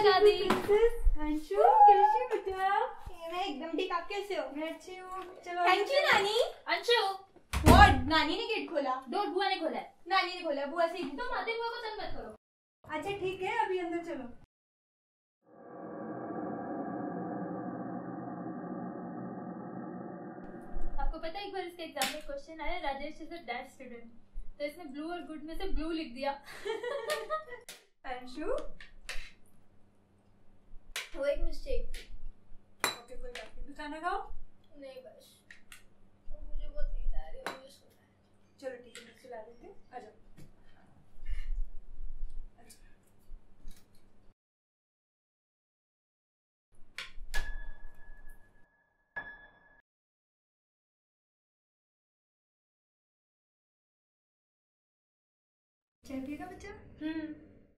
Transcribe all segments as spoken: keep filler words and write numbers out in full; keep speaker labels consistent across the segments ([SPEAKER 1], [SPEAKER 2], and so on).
[SPEAKER 1] दादी।
[SPEAKER 2] अंशु कैसी बेटा?
[SPEAKER 1] मैं एकदम ठीक, आप कैसे हो?
[SPEAKER 2] मैं अच्छी हूँ। चलो
[SPEAKER 1] थैंक यू नानी।
[SPEAKER 3] अंशु
[SPEAKER 1] व्हाट? नानी ने गेट खोला?
[SPEAKER 3] डोर बुआ ने खोला है।
[SPEAKER 1] नानी ने खोला, बुआ से ही
[SPEAKER 3] तुम आते बुआ को तंग मत करो।
[SPEAKER 2] अच्छा ठीक है, अभी अंदर चलो।
[SPEAKER 3] आपको पता है एक बार इसके एग्जाम में क्वेश्चन आया, Rajesh is a bad student, तो इसने ब्लू और गुड में से ब्लू लिख दिया।
[SPEAKER 2] अंशु
[SPEAKER 1] वो एक मिस्टेक।
[SPEAKER 2] ओके कोई बात नहीं, खाना खाओ।
[SPEAKER 1] नहीं बस मुझे बहुत नींद आ रही है, मुझे सोना है।
[SPEAKER 2] चलो ठीक है, मैं सुला देती हूँ, आ जाओ। चाय पिएगा बच्चा?
[SPEAKER 1] हम्म।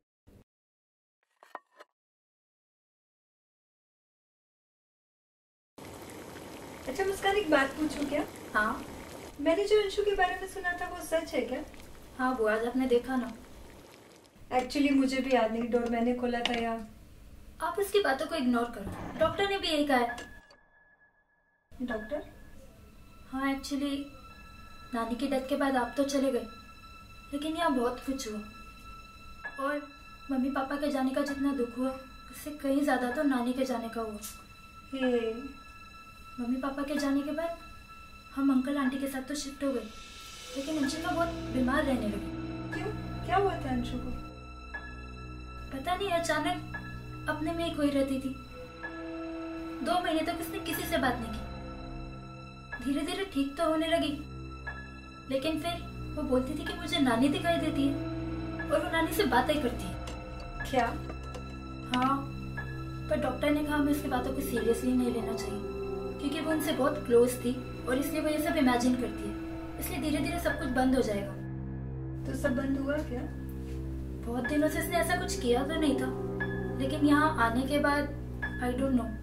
[SPEAKER 2] अच्छा मुस्कान, एक बात पूछूं क्या?
[SPEAKER 3] हाँ
[SPEAKER 2] मैंने जो अंशु के बारे में सुना था वो सच है क्या?
[SPEAKER 3] हाँ बुआ, आज आपने देखा ना।
[SPEAKER 2] एक्चुअली मुझे भी याद नहीं, डोर मैंने खोला था यार।
[SPEAKER 3] आप उसकी बातों को इग्नोर करो, डॉक्टर ने भी यही कहा है।
[SPEAKER 2] डॉक्टर?
[SPEAKER 3] हाँ एक्चुअली नानी की डेथ के बाद आप तो चले गए, लेकिन यहाँ बहुत कुछ हुआ, और मम्मी पापा के जाने का जितना दुख हुआ उससे कहीं ज़्यादा तो नानी के जाने का हुआ।
[SPEAKER 2] हे
[SPEAKER 3] मम्मी पापा के जाने के बाद हम अंकल आंटी के साथ तो शिफ्ट हो गए, लेकिन अंशिका बहुत बीमार रहने लगी।
[SPEAKER 2] क्यों, क्या हुआ था अंशु को?
[SPEAKER 3] पता नहीं, अचानक अपने में ही खोई रहती थी। दो महीने तक उसने किसी से बात नहीं की। धीरे धीरे ठीक तो होने लगी, लेकिन फिर वो बोलती थी कि मुझे नानी दिखाई देती है, और वो नानी से बातें करती है।
[SPEAKER 2] क्या?
[SPEAKER 3] हाँ, पर डॉक्टर ने कहा हमें उसकी बातों को सीरियसली नहीं लेना चाहिए, क्योंकि वो उनसे बहुत क्लोज थी और इसलिए वो ये सब इमेजिन करती है। इसलिए धीरे धीरे सब कुछ बंद हो जाएगा।
[SPEAKER 2] तो सब बंद हुआ क्या?
[SPEAKER 3] बहुत दिनों से इसने ऐसा कुछ किया तो नहीं था, लेकिन यहाँ आने के बाद आई डोंट नो।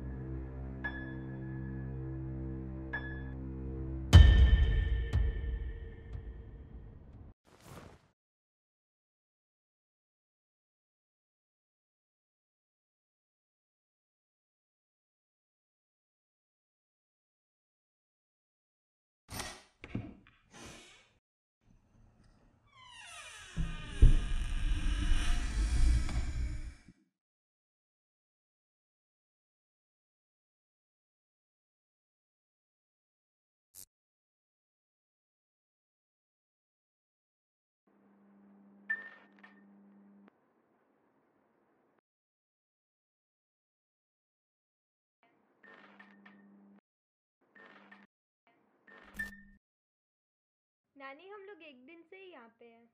[SPEAKER 4] नानी हम लोग एक दिन से ही यहाँ पे हैं।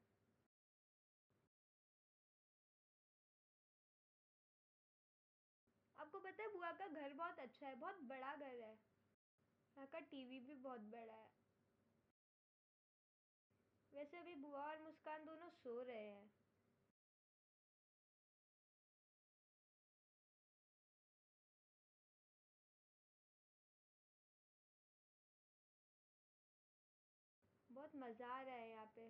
[SPEAKER 4] आपको पता है बुआ का घर बहुत अच्छा है, बहुत बड़ा घर है। यहाँ का टीवी भी बहुत बड़ा है। वैसे अभी बुआ और मुस्कान दोनों सो रहे हैं। बहुत मज़ा आ रहा है यहाँ पे।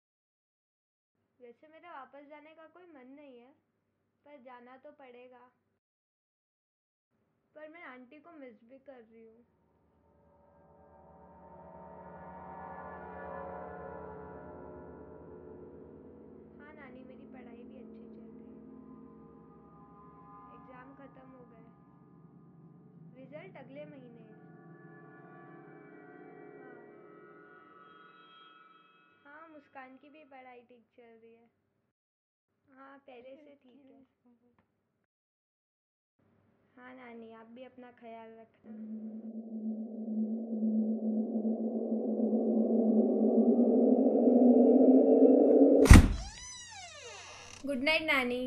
[SPEAKER 4] वैसे मेरा वापस जाने का कोई मन नहीं है, पर जाना तो पड़ेगा। पर मैं आंटी को मिस भी कर रही हूँ। हाँ नानी, मेरी पढ़ाई भी अच्छी चल रही है। एग्ज़ाम ख़त्म हो गए, रिजल्ट अगले महीने है। हाँ हाँ, मुस्कान की भी पढ़ाई ठीक चल रही है। हाँ पहले से ठीक है। हाँ नानी, आप भी अपना ख्याल रखना। गुड नाइट नानी।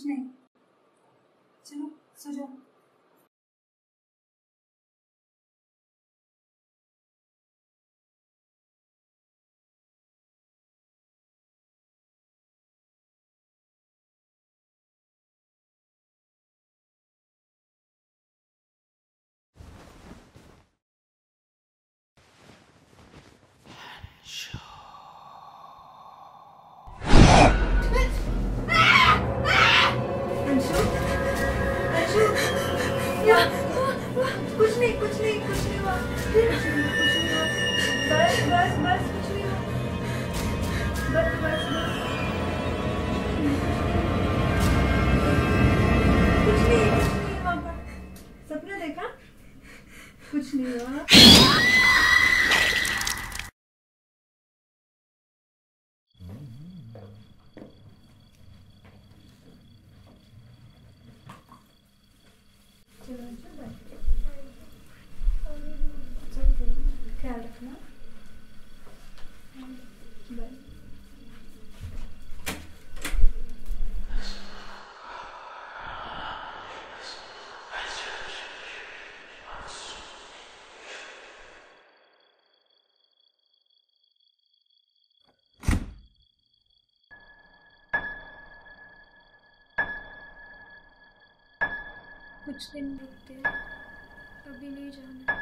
[SPEAKER 2] कुछ नहीं, चलो सो जाओ। कुछ नहीं कुछ नहीं कुछ नहीं हुआ, कुछ नहीं कुछ नहीं हुआ, बस बस बस कुछ नहीं हुआ, बस बस बस कुछ नहीं कुछ नहीं हुआ। सपना देखा, कुछ नहीं हुआ। चलो चलो ख्याल रखना, बाय।
[SPEAKER 3] कुछ दिन रुकते हैं, अभी नहीं जाना।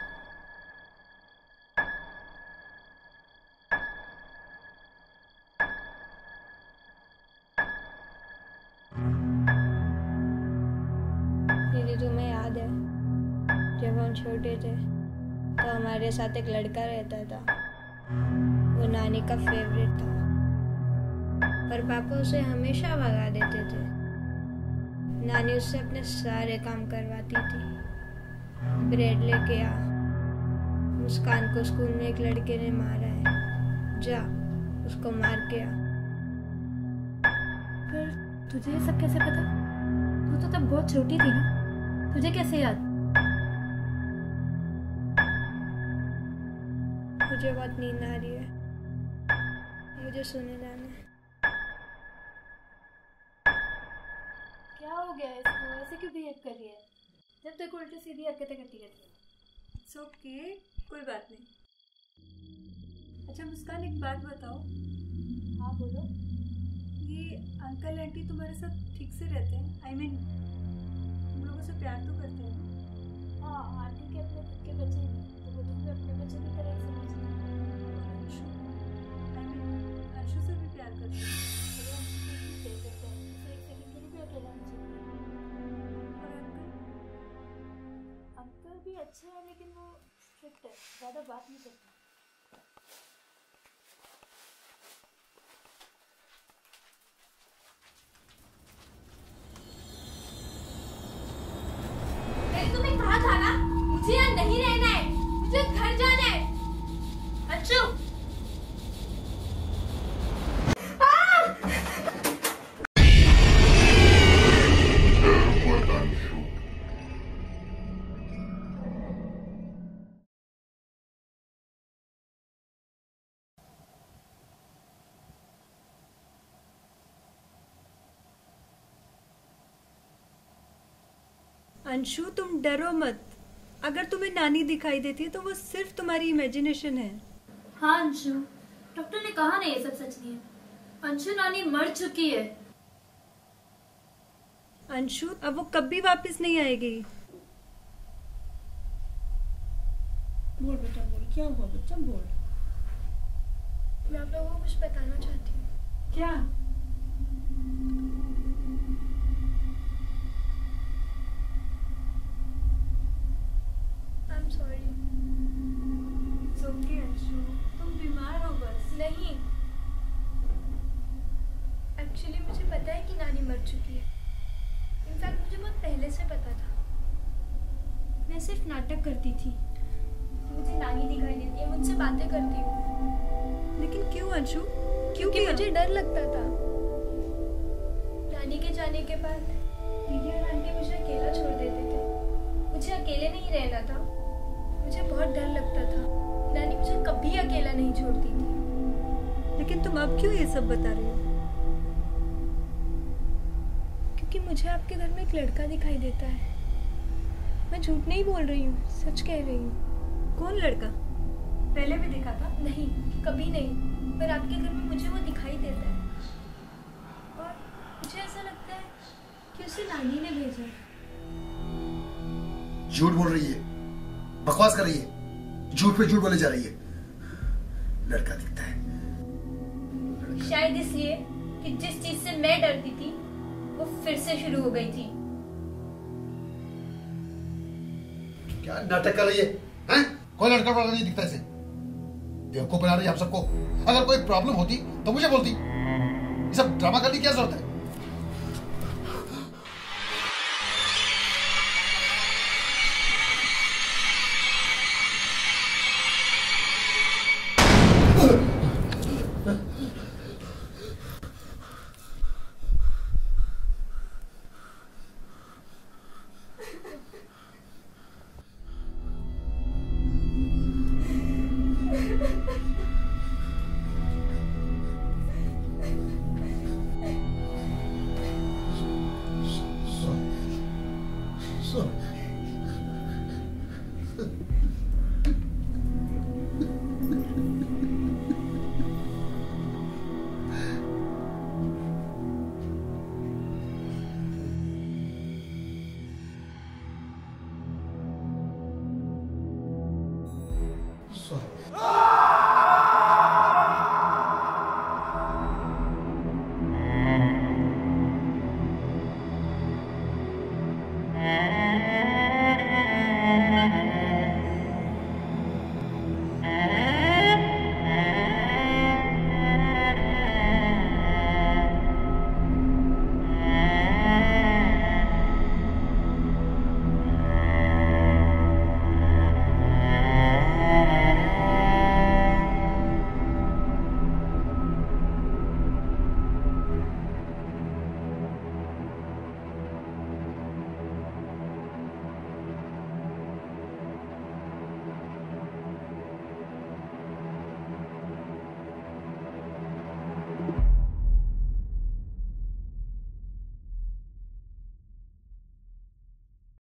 [SPEAKER 4] दीदी तुम्हें याद है जब हम छोटे थे तो हमारे साथ एक लड़का रहता था, वो नानी का फेवरेट था, पर पापा उसे हमेशा भगा देते थे। नानी उससे अपने सारे काम करवाती थी। ब्रेड लेके आ, मुस्कान को स्कूल में एक लड़के ने मारा है, जा उसको मार के आ।
[SPEAKER 3] पर तुझे ये सब कैसे पता? तू तो तब बहुत छोटी थी ना, तुझे कैसे याद?
[SPEAKER 4] मुझे बहुत नींद आ रही है, मुझे सोने जाना है।
[SPEAKER 3] क्या हो गया इसको, ऐसे क्यों बिहेव कर रही है? जब तक उल्टी सीधी हरकतें करती रहती है।
[SPEAKER 2] इट्स ओके, कोई बात नहीं। अच्छा मुस्कान, एक बात बताओ।
[SPEAKER 3] हाँ बोलो।
[SPEAKER 2] ये अंकल आंटी तुम्हारे साथ ठीक से रहते हैं? आई I मीन mean, तुम लोगों से प्यार तो करते हैं ना?
[SPEAKER 3] हाँ, आंटी के अपने खुद के बच्चे हैं तो वो तुम्हें अपने बच्चे की तरह ही समझती है।
[SPEAKER 2] अंशु, आई मीन अंशु से भी प्यार करते हैं?
[SPEAKER 3] अरे अंशु से भी प्यार करते हैं, उसे एक सेकंड के लिए भी अकेला नहीं चाहिए।
[SPEAKER 2] और अंकल?
[SPEAKER 3] अंकल भी अच्छे हैं लेकिन वो स्ट्रिक्ट है, ज़्यादा बात नहीं करते।
[SPEAKER 1] तुम्हें कहा था ना मुझे यहाँ नहीं रहना है, मुझे घर जाना है। अंशु,
[SPEAKER 2] अंशु तुम डरो मत, अगर तुम्हें नानी दिखाई देती है तो वो सिर्फ तुम्हारी इमेजिनेशन है।
[SPEAKER 3] हाँ अंशु, डॉक्टर ने कहा ना ये सब सच नहीं है। अंशु नानी मर चुकी है।
[SPEAKER 2] अंशु अब वो कभी वापस नहीं आएगी।
[SPEAKER 5] बोल बेटा बोल, क्या हुआ बच्चा, बोल।
[SPEAKER 3] मैं आप लोगों को कुछ बताना चाहती हूँ।
[SPEAKER 2] क्या?
[SPEAKER 3] I'm sorry.
[SPEAKER 2] It's okay Anshu, तुम बीमार हो बस।
[SPEAKER 3] नहीं, एक्चुअली मुझे पता है कि नानी मर चुकी है। इनफैक्ट मुझे बहुत पहले से पता था। मैं सिर्फ नाटक करती थी। मुझे नानी दिखाई देती है, मुझसे बातें करती हूँ।
[SPEAKER 2] लेकिन क्यों अंशु,
[SPEAKER 3] क्योंकि मुझे डर लगता था। नानी के जाने के बाद दीदी और आंटी मुझे अकेला छोड़ देते थे। मुझे अकेले नहीं रहना था, मुझे बहुत डर लगता था। नानी मुझे कभी अकेला नहीं छोड़ती थी।
[SPEAKER 2] लेकिन तुम अब क्यों ये सब बता रही हो?
[SPEAKER 4] क्योंकि मुझे आपके घर में एक लड़का दिखाई देता है। मैं झूठ नहीं बोल रही हूँ, सच कह रही हूँ।
[SPEAKER 3] कौन लड़का? पहले भी देखा था?
[SPEAKER 4] नहीं, कभी नहीं, पर आपके घर में मुझे वो दिखाई देता है और मुझे ऐसा लगता है कि उसे नानी ने भेजा है।
[SPEAKER 6] झूठ बोल रही है, बकवास कर रही है, झूठ पे झूठ बोले जा रही है। लड़का दिखता है।
[SPEAKER 4] शायद इसलिए कि जिस चीज से मैं डरती थी वो फिर से शुरू हो गई थी।
[SPEAKER 6] क्या नाटक कर रही है, हैं? कोई लड़का वड़का नहीं दिखता इसे। बेवकूफ बना रही है हम सबको। अगर कोई प्रॉब्लम होती तो मुझे बोलती। ये सब ड्रामा करने की क्या जरूरत है?